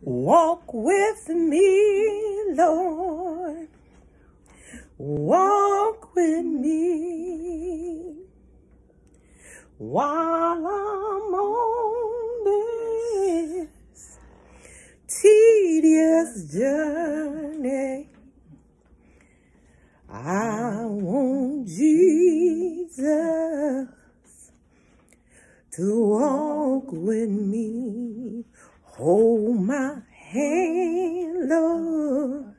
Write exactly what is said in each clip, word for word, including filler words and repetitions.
Walk with me, Lord. Walk with me while I'm on this tedious journey. I want Jesus to walk with me. Hold my hand, Lord.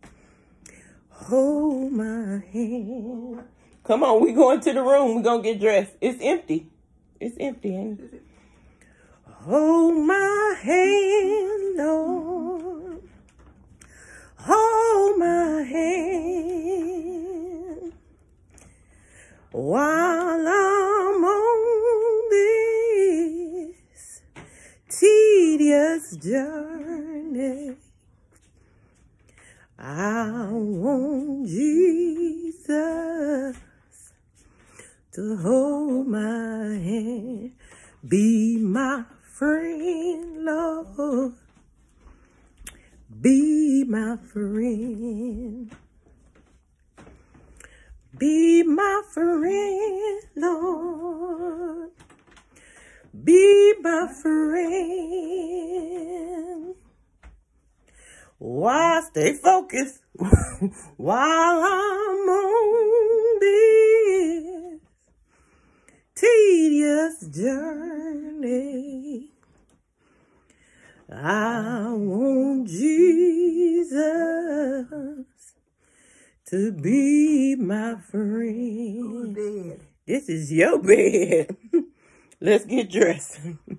Hold my hand. Come on, we going to the room. We gonna get dressed. It's empty. It's empty, ain't it? Hold my hand, Lord. Hold my hand while I'm on this tedious journey. I want Jesus to hold my hand. Be my friend, Lord. Be my friend. Be my friend, Lord. Be my friend. Why stay focused while I'm on this tedious journey? I want Jesus to be my friend. Who's bed? This is your bed. Let's get dressed.